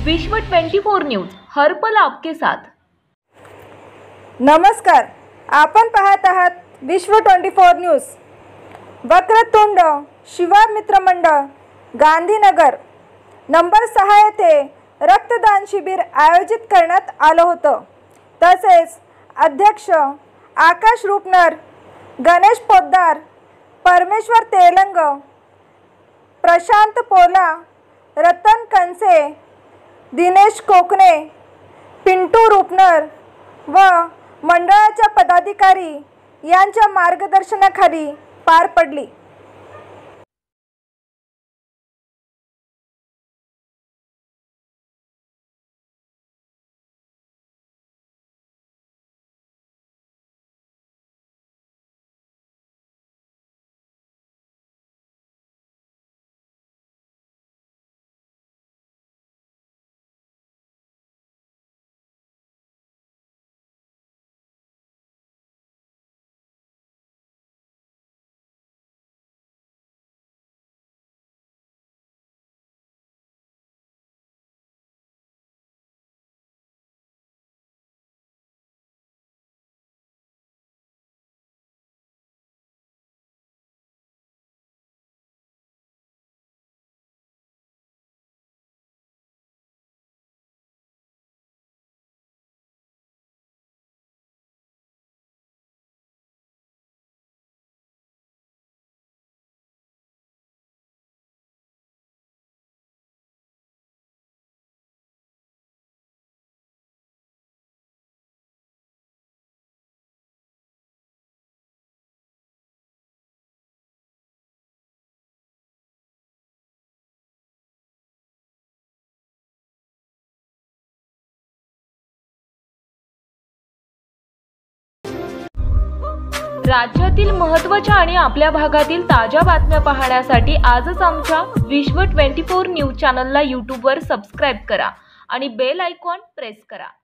विश्व 24 न्यूज हर पल आपके साथ। नमस्कार, आपण पाहत आहात विश्व 24 न्यूज। वक्रतुंड शिवा मित्र मंडळ गांधीनगर नंबर 6 येथे रक्तदान शिबिर आयोजित करण्यात आलं होतं। तसेच अध्यक्ष आकाश रूपनर, गणेश पोद्दार, परमेश्वर तेलंग, प्रशांत पोला, रतन कंसे, दिनेश कोकणे, पिंटू रूपनर व मंडळाच्या पदाधिकारी यांच्या मार्गदर्शनाखाली पार पडली। राज्यातील महत्त्वाच्या आणि आपल्या भागातील ताज्या बातम्या पाहण्यासाठी आजच आमच्या विश्व 24 न्यूज चॅनलला यूट्यूबवर सबस्क्राइब करा आणि बेल आयकॉन प्रेस करा।